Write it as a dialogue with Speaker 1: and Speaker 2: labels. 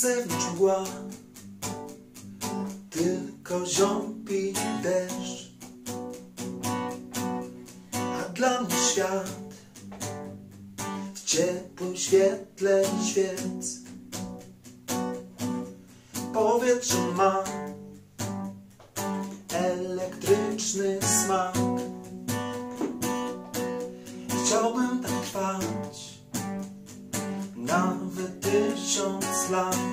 Speaker 1: zewnątrz mgła, tylko ziąbi deszcz, a dla mnie świat w ciepłym świetle świec. Powietrze ma elektryczny smak. Chciałbym tak trwać nawet 1000 lat.